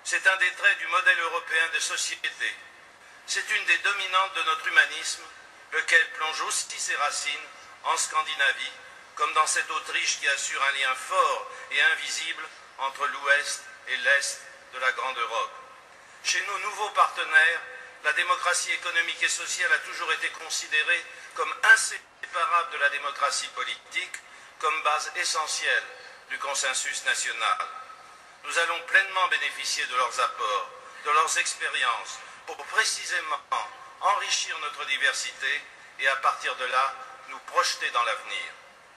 C'est un des traits du modèle européen de société. C'est une des dominantes de notre humanisme, lequel plonge aussi ses racines en Scandinavie, comme dans cette Autriche qui assure un lien fort et invisible entre l'Ouest et l'Est de la Grande Europe. Chez nos nouveaux partenaires, la démocratie économique et sociale a toujours été considérée comme inséparable de la démocratie politique, comme base essentielle du consensus national. Nous allons pleinement bénéficier de leurs apports, de leurs expériences, pour précisément enrichir notre diversité et à partir de là, nous projeter dans l'avenir.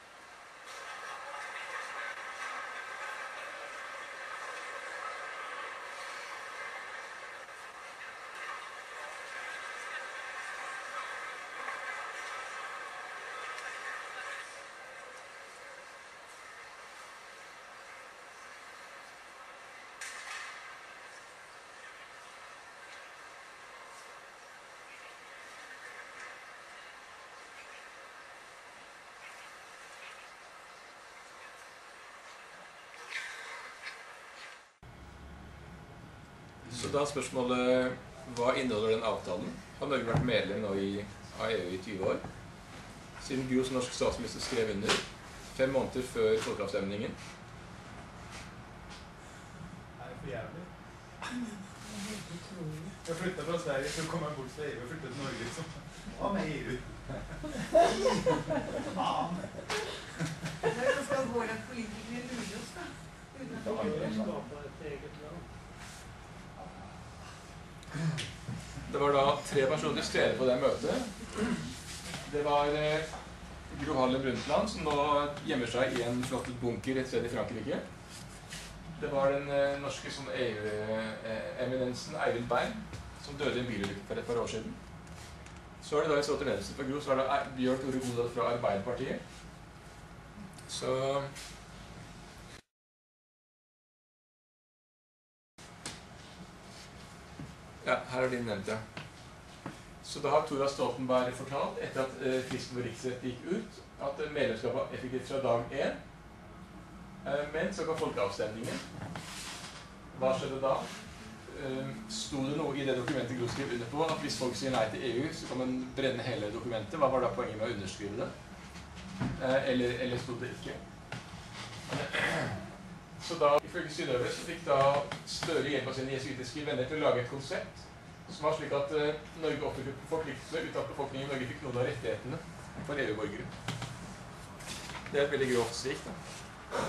Så da er spørsmålet, hva inneholder den avtalen? Har Norge vært medlem nå av EU i 20 år? Siden Gro som norsk statsminister skrev under, 5 måneder før folkeavstemningen. Det er for jævlig. Jeg flyttet fra Sverige, så kom jeg bort fra EU og flyttet til Norge. Så. Hva med EU? Faen! Det skal gå at politikere lurer oss, da. Det var da 3 personer stede på det møtet. Det var Gro Harlem Brundtland, som nå gjemmer seg i en flott bunker et sted i Frankrike. Det var den norske EU-eminensen Eivind Berg, som døde i en bilulykke for et par år siden. Så er det da i stått ledelse fra Gro, så er det Bjørn Tore Godal fra Arbeiderpartiet. Så ja, her er din nevnt, ja. Så da har Thora Stoltenberg fortalt, etter at fristen for riksrett gikk ut, at medlemskapet var effektivt fra dag 1. Men så kom folkeavstemningen. Hva skjedde da? Sto det noe i det dokumentet Gro skrev under på, at hvis folk sier nei til EU, så kan man brenne hele dokumentet? Hva var da poenget med å underskrive det? Eller sto det ikke? Så da, ifølge Synnøve, så fikk da Støre hjelp av sine jesuitiske venner til å lage et konsept som var slik at Norge oppfylte forpliktelsene uten at befolkningen i Norge fikk noen av rettighetene for EU-borgere. Det er et veldig grovt svikt, da.